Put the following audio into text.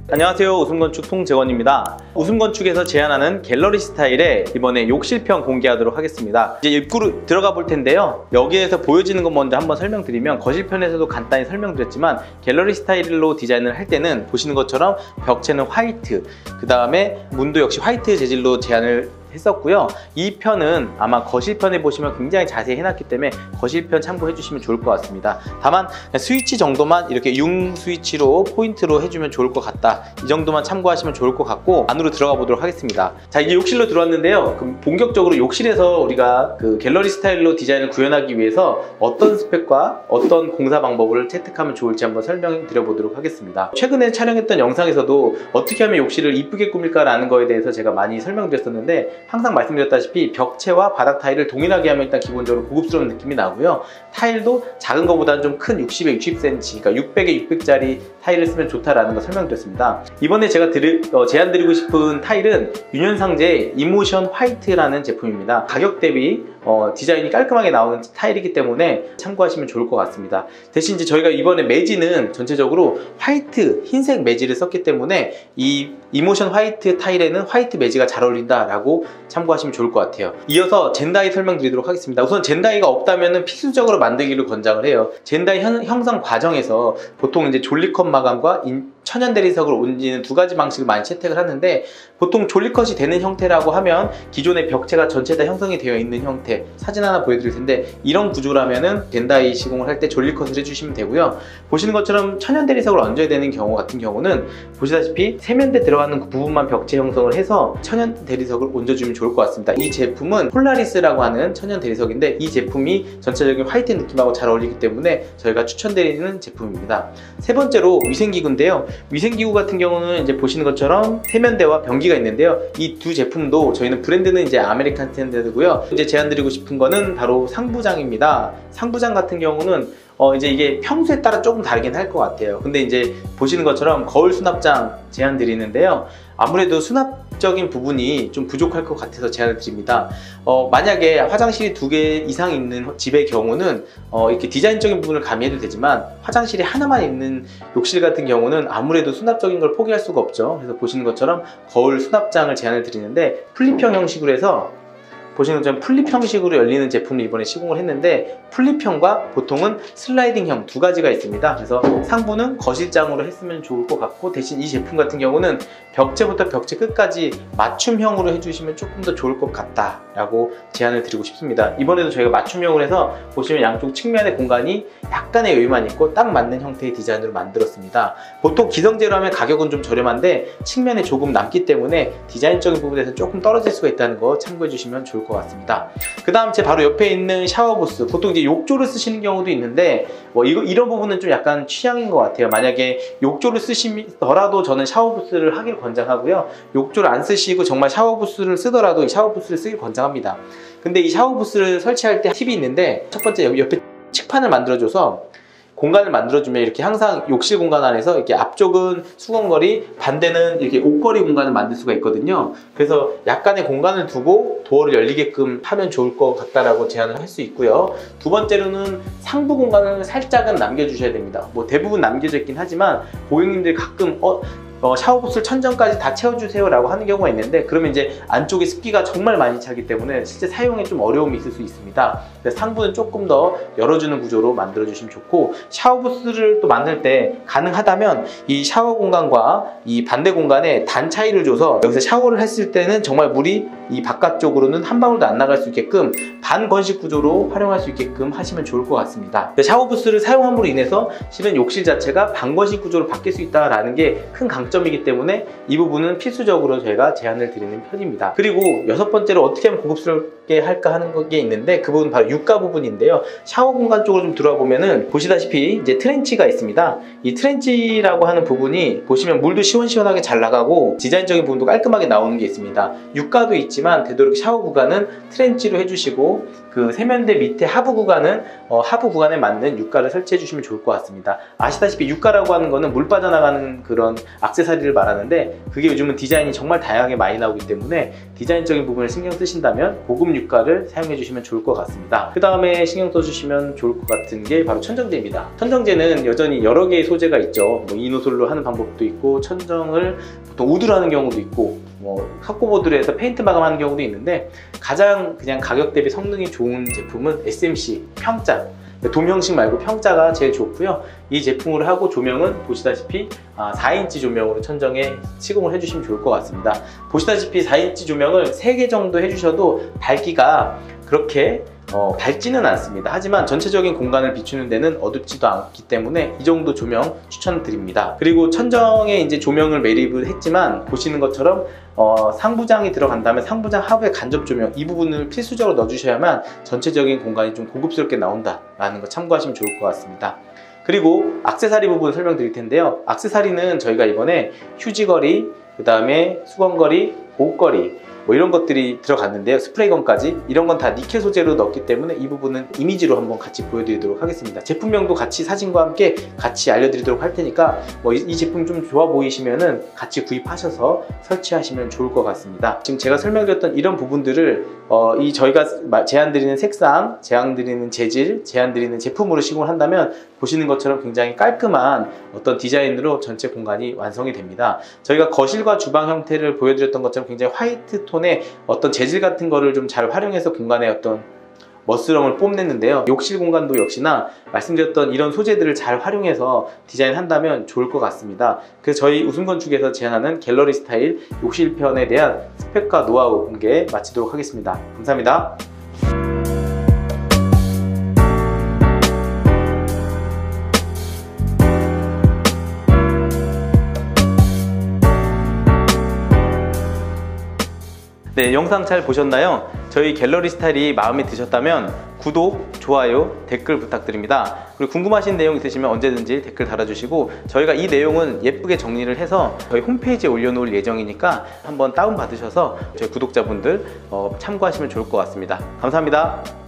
안녕하세요, 웃음건축 송재원입니다. 웃음건축에서 제안하는 갤러리 스타일의 이번에 욕실편 공개하도록 하겠습니다. 이제 입구로 들어가 볼 텐데요, 여기에서 보여지는 것 먼저 한번 설명드리면, 거실편에서도 간단히 설명드렸지만 갤러리 스타일로 디자인을 할 때는 보시는 것처럼 벽체는 화이트, 그 다음에 문도 역시 화이트 재질로 제안을 했었고요. 이 편은 아마 거실편에 보시면 굉장히 자세히 해놨기 때문에 거실편 참고해 주시면 좋을 것 같습니다. 다만 스위치 정도만 이렇게 융 스위치로 포인트로 해주면 좋을 것 같다, 이 정도만 참고하시면 좋을 것 같고, 안으로 들어가 보도록 하겠습니다. 자, 이게 욕실로 들어왔는데요, 그럼 본격적으로 욕실에서 우리가 그 갤러리 스타일로 디자인을 구현하기 위해서 어떤 스펙과 어떤 공사 방법을 채택하면 좋을지 한번 설명해 드려 보도록 하겠습니다. 최근에 촬영했던 영상에서도 어떻게 하면 욕실을 이쁘게 꾸밀까 라는 거에 대해서 제가 많이 설명드렸었는데, 항상 말씀드렸다시피 벽체와 바닥 타일을 동일하게 하면 일단 기본적으로 고급스러운 느낌이 나고요. 타일도 작은 것보다는 좀 큰 60에 60cm, 그러니까 600에 600짜리 타일을 쓰면 좋다라는 거 설명드렸습니다. 이번에 제가 제안드리고 싶은 타일은 유년상제 이모션 화이트라는 제품입니다. 가격 대비 디자인이 깔끔하게 나오는 타일이기 때문에 참고하시면 좋을 것 같습니다. 대신 이제 저희가 이번에 매지는 전체적으로 화이트, 흰색 매지를 썼기 때문에 이 이모션 화이트 타일에는 화이트 매지가 잘 어울린다라고 참고하시면 좋을 것 같아요. 이어서 젠다이 설명드리도록 하겠습니다. 우선 젠다이가 없다면 필수적으로 만들기를 권장을 해요. 젠다이 형성 과정에서 보통 이제 졸리컷 마감과 천연 대리석을 옮기는 두 가지 방식을 많이 채택을 하는데, 보통 졸리컷이 되는 형태라고 하면 기존의 벽체가 전체 다 형성이 되어 있는 형태, 사진 하나 보여드릴 텐데, 이런 구조라면은 젠다이 시공을 할 때 졸리컷을 해주시면 되고요. 보시는 것처럼 천연 대리석을 얹어야 되는 경우 같은 경우는 보시다시피 세면대 들어가는 그 부분만 벽체 형성을 해서 천연 대리석을 얹어주면 좋을 것 같습니다. 이 제품은 폴라리스라고 하는 천연 대리석인데, 이 제품이 전체적인 화이트 느낌하고 잘 어울리기 때문에 저희가 추천드리는 제품입니다. 세 번째로 위생기구인데요, 위생기구 같은 경우는 이제 보시는 것처럼 세면대와 변기가 있는데요, 이 두 제품도 저희는 브랜드는 이제 아메리칸 스탠다드고요. 이제 제안드리고 싶은 거는 바로 상부장입니다. 상부장 같은 경우는 이제 이게 평수에 따라 조금 다르긴 할 것 같아요. 근데 이제 보시는 것처럼 거울 수납장 제안 드리는데요, 아무래도 수납적인 부분이 좀 부족할 것 같아서 제안을 드립니다. 만약에 화장실이 2개 이상 있는 집의 경우는 이렇게 디자인적인 부분을 가미해도 되지만, 화장실이 하나만 있는 욕실 같은 경우는 아무래도 수납적인 걸 포기할 수가 없죠. 그래서 보시는 것처럼 거울 수납장을 제안을 드리는데, 플립형 형식으로 해서 보시는 것처럼 플립 형식으로 열리는 제품을 이번에 시공을 했는데, 플립형과 보통은 슬라이딩형 두 가지가 있습니다. 그래서 상부는 거실장으로 했으면 좋을 것 같고, 대신 이 제품 같은 경우는 벽체부터 벽체 끝까지 맞춤형으로 해주시면 조금 더 좋을 것 같다 라고 제안을 드리고 싶습니다. 이번에도 저희가 맞춤형으로 해서 보시면 양쪽 측면의 공간이 약간의 여유만 있고 딱 맞는 형태의 디자인으로 만들었습니다. 보통 기성제로 하면 가격은 좀 저렴한데 측면에 조금 남기 때문에 디자인적인 부분에서 조금 떨어질 수가 있다는 거 참고해 주시면 좋을 것 같습니다. 그 다음 제 바로 옆에 있는 샤워부스, 보통 이제 욕조를 쓰시는 경우도 있는데 이런 부분은 좀 약간 취향인 것 같아요. 만약에 욕조를 쓰시더라도 저는 샤워부스를 하길 권장하고요, 욕조를 안 쓰시고 정말 샤워부스를 쓰더라도 이 샤워부스를 쓰길 권장합니다. 근데 이 샤워부스를 설치할 때 팁이 있는데, 첫 번째 옆에 칙판을 만들어줘서 공간을 만들어주면 이렇게 항상 욕실 공간 안에서 이렇게 앞쪽은 수건거리, 반대는 이렇게 옷걸이 공간을 만들 수가 있거든요. 그래서 약간의 공간을 두고 도어를 열리게끔 하면 좋을 것 같다라고 제안을 할 수 있고요. 두 번째로는 상부 공간을 살짝은 남겨주셔야 됩니다. 뭐 대부분 남겨져 있긴 하지만 고객님들이 가끔 샤워부스를 천정까지 다 채워주세요 라고 하는 경우가 있는데, 그러면 이제 안쪽에 습기가 정말 많이 차기 때문에 실제 사용에 좀 어려움이 있을 수 있습니다. 그래서 상부는 조금 더 열어주는 구조로 만들어 주시면 좋고, 샤워부스를 또 만들 때 가능하다면 이 샤워 공간과 이 반대 공간에 단 차이를 줘서 여기서 샤워를 했을 때는 정말 물이 이 바깥쪽으로는 한 방울도 안 나갈 수 있게끔 반건식 구조로 활용할 수 있게끔 하시면 좋을 것 같습니다. 샤워부스를 사용함으로 인해서 실은 욕실 자체가 반건식 구조로 바뀔 수 있다는 게 큰 강점이기 때문에 이 부분은 필수적으로 저희가 제안을 드리는 편입니다. 그리고 여섯 번째로 어떻게 하면 고급스럽게 할까 하는 게 있는데, 그 부분은 바로 육가 부분인데요, 샤워 공간 쪽으로 좀 들어와 보면은 보시다시피 이제 트렌치가 있습니다. 이 트렌치라고 하는 부분이 보시면 물도 시원시원하게 잘 나가고 디자인적인 부분도 깔끔하게 나오는 게 있습니다. 육가도 있지만 되도록 샤워 구간은 트렌치로 해주시고, 그 세면대 밑에 하부 구간은 하부 구간에 맞는 육가를 설치해 주시면 좋을 것 같습니다. 아시다시피 육가라고 하는 거는 물 빠져나가는 그런 액세서리를 말하는데, 그게 요즘은 디자인이 정말 다양하게 많이 나오기 때문에 디자인적인 부분을 신경 쓰신다면 고급 유가를 사용해 주시면 좋을 것 같습니다. 그 다음에 신경 써주시면 좋을 것 같은 게 바로 천정제입니다. 천정제는 여전히 여러 개의 소재가 있죠. 뭐 이노솔로 하는 방법도 있고, 천정을 보통 우드로 하는 경우도 있고, 뭐 석고보드로 해서 페인트 마감하는 경우도 있는데, 가장 그냥 가격 대비 성능이 좋은 제품은 SMC 평짜, 도명식 말고 평짜가 제일 좋고요. 이 제품으로 하고 조명은 보시다시피 4인치 조명으로 천정에 시공을 해주시면 좋을 것 같습니다. 보시다시피 4인치 조명을 3개 정도 해주셔도 밝기가 그렇게 밝지는 않습니다. 하지만 전체적인 공간을 비추는 데는 어둡지도 않기 때문에 이 정도 조명 추천드립니다. 그리고 천정에 이제 조명을 매립을 했지만 보시는 것처럼 상부장이 들어간다면 상부장 하부에 간접 조명 이 부분을 필수적으로 넣어주셔야만 전체적인 공간이 좀 고급스럽게 나온다라는 거 참고하시면 좋을 것 같습니다. 그리고 액세서리 부분 설명드릴 텐데요. 액세서리는 저희가 이번에 휴지거리, 그 다음에 수건거리, 옷걸이 뭐 이런 것들이 들어갔는데요. 스프레이건까지 이런 건 다 니켈 소재로 넣었기 때문에 이 부분은 이미지로 한번 같이 보여드리도록 하겠습니다. 제품명도 같이 사진과 함께 같이 알려드리도록 할 테니까 뭐 이 제품 좀 좋아 보이시면은 같이 구입하셔서 설치하시면 좋을 것 같습니다. 지금 제가 설명드렸던 이런 부분들을 저희가 제안드리는 색상, 제안드리는 재질, 제안드리는 제품으로 시공을 한다면 보시는 것처럼 굉장히 깔끔한 어떤 디자인으로 전체 공간이 완성이 됩니다. 저희가 거실과 주방 형태를 보여드렸던 것처럼 굉장히 화이트 톤의 어떤 재질 같은 거를 좀 잘 활용해서 공간의 어떤 멋스러움을 뽐냈는데요. 욕실 공간도 역시나 말씀드렸던 이런 소재들을 잘 활용해서 디자인한다면 좋을 것 같습니다. 그래서 저희 웃음건축에서 제안하는 갤러리 스타일 욕실편에 대한 스펙과 노하우 공개 마치도록 하겠습니다. 감사합니다. 네, 영상 잘 보셨나요? 저희 갤러리 스타일이 마음에 드셨다면 구독, 좋아요, 댓글 부탁드립니다. 그리고 궁금하신 내용 있으시면 언제든지 댓글 달아주시고 저희가 이 내용은 예쁘게 정리를 해서 저희 홈페이지에 올려놓을 예정이니까 한번 다운받으셔서 저희 구독자분들 참고하시면 좋을 것 같습니다. 감사합니다.